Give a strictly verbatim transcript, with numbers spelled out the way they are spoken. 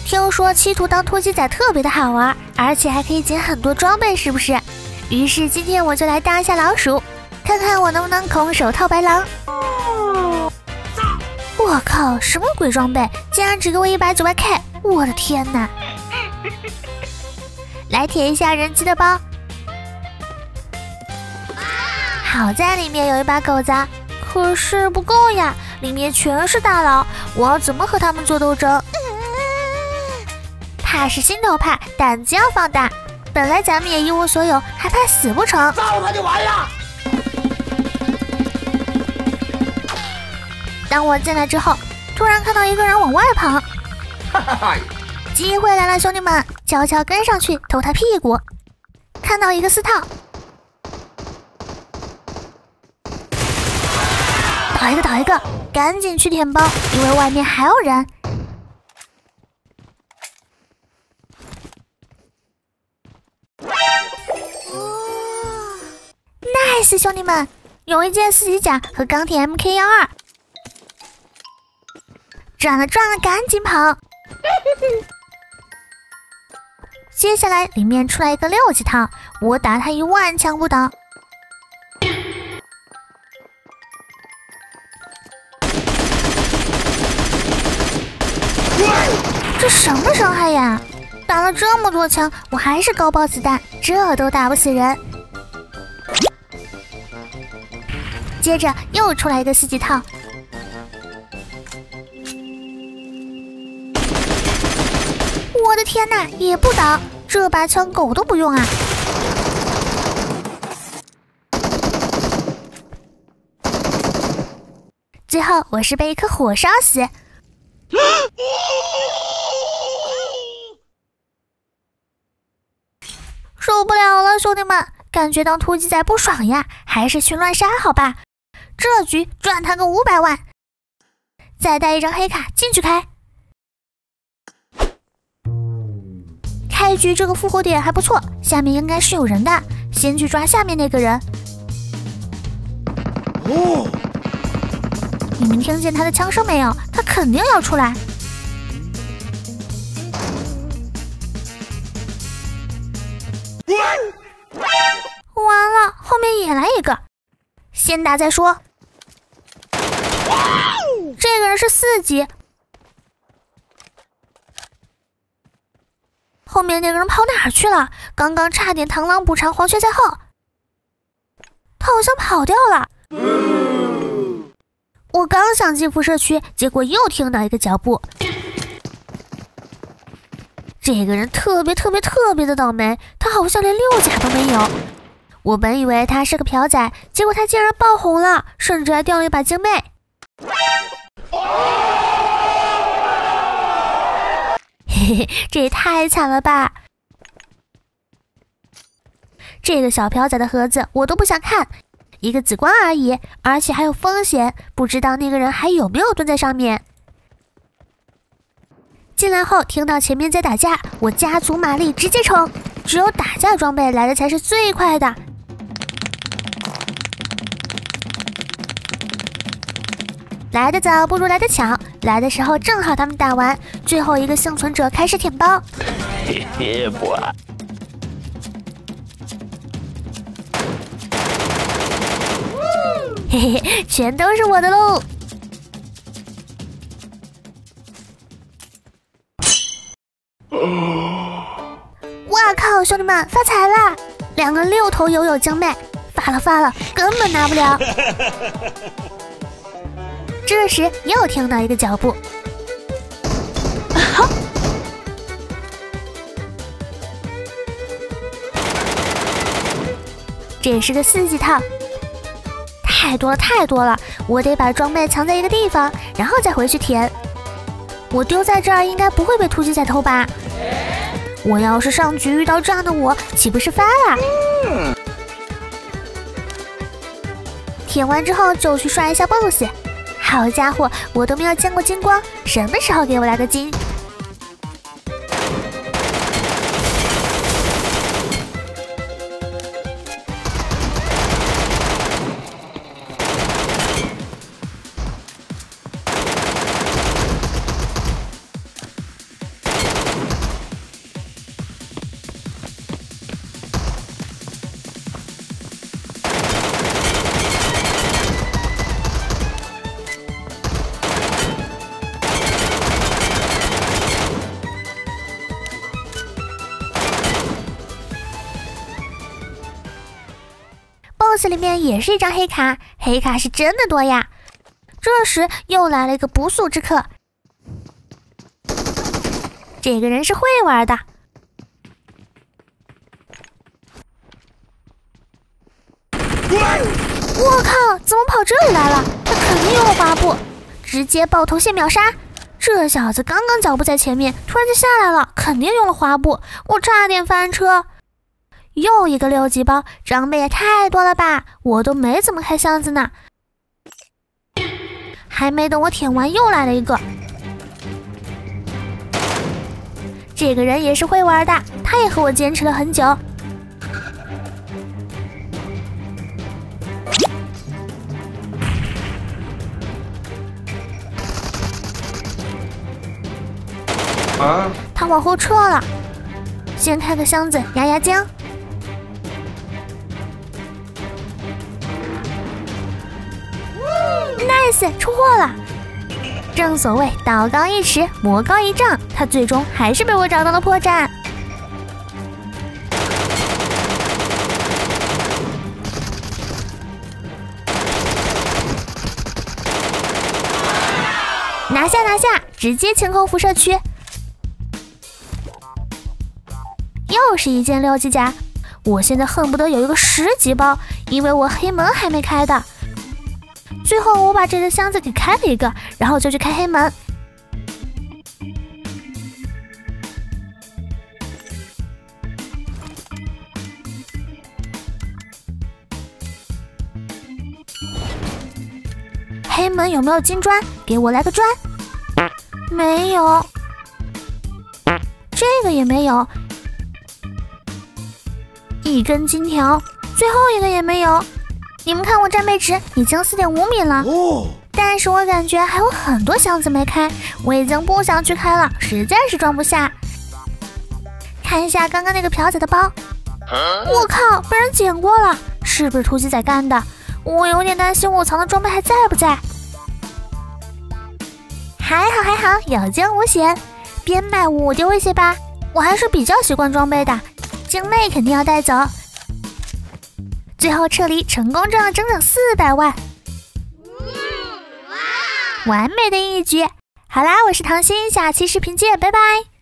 听说七图当突击仔特别的好玩，而且还可以捡很多装备，是不是？于是今天我就来当一下老鼠，看看我能不能空手套白狼。我靠，什么鬼装备，竟然只给我一百九十 K！ 我的天哪！来舔一下人机的包。好在里面有一把狗子，可是不够呀，里面全是大佬，我要怎么和他们做斗争？怕是心头怕，胆子要放大。本来咱们也一无所有，还怕死不成？ 造他就完了。 当我进来之后，突然看到一个人往外跑，机会来了，兄弟们，悄悄跟上去偷他屁股。看到一个四套，倒一个倒一个，赶紧去舔包，因为外面还有人。nice， 兄弟们，有一件四级甲和钢铁 M K 一二。赚了赚了，赶紧跑！接下来里面出来一个六级套，我打他一万枪不倒。这什么伤害呀？打了这么多枪，我还是高爆子弹，这都打不死人。接着又出来一个四级套。我的天哪，也不倒，这把枪狗都不用啊！最后我是被一颗火烧死。受不了了，兄弟们，感觉当突击仔不爽呀，还是去乱杀好吧。这局赚他个五百万，再带一张黑卡进去开。开局这个复活点还不错，下面应该是有人的，先去抓下面那个人。哦，你们听见他的枪声没有？他肯定要出来。完了，后面也来一个，先打再说。这个人是四级。后面那个人跑哪儿去了？刚刚差点螳螂捕蝉，黄雀在后。他好像跑掉了。我刚想进辐射区，结果又听到一个脚步。这个人特别特别特别的倒霉，他好像连六甲都没有。我本以为他是个嫖仔，结果他竟然爆红了，甚至还掉了一把精妹。嘿嘿，这也太惨了吧！这个小嫖仔的盒子我都不想看，一个紫光而已，而且还有风险，不知道那个人还有没有蹲在上面。进来后听到前面在打架，我加足马力直接冲，只有打架装备来的才是最快的。来得早不如来得巧，来的时候正好他们打完，最后一个幸存者开始舔包。嘿嘿，不。嘿嘿，全都是我的喽！哇靠，兄弟们发财了！两个六头友友精妹，发了发了，根本拿不了。这时又听到一个脚步，啊、这是个四级套，太多了太多了，我得把装备藏在一个地方，然后再回去填。我丢在这儿应该不会被突击仔偷吧？我要是上局遇到这样的我，岂不是发了？嗯、填完之后就去刷一下 boss。好家伙，我都没有见过金光，什么时候给我来个金？ boss 里面也是一张黑卡，黑卡是真的多呀。这时又来了一个不速之客，这个人是会玩的。我靠，怎么跑这里来了？他肯定有我滑步，直接爆头线秒杀。这小子刚刚脚步在前面，突然就下来了，肯定用了滑步，我差点翻车。又一个六级包，装备也太多了吧，我都没怎么开箱子呢。还没等我舔完，又来了一个。这个人也是会玩的，他也和我坚持了很久。 啊！ 他往后撤了，先开个箱子压压惊。nice， 出货了。正所谓道高一尺，魔高一丈，他最终还是被我找到了破绽。拿下拿下，直接清空辐射区。又是一件六级甲，我现在恨不得有一个十级包，因为我黑门还没开的。最后我把这个箱子给开了一个，然后就去开黑门。黑门有没有金砖？给我来个砖。没有，这个也没有。一根金条，最后一个也没有。你们看我战备值已经 四点五米了，哦，但是我感觉还有很多箱子没开，我已经不想去开了，实在是装不下。看一下刚刚那个朴仔的包，我靠，被人捡过了，是不是突击仔干的？我有点担心我藏的装备还在不在。还好还好，有惊无险，边卖五丢一些吧，我还是比较习惯装备的，境内肯定要带走。最后撤离成功赚了整整四百万，完美的一局。好啦，我是唐心，下期视频见，拜拜。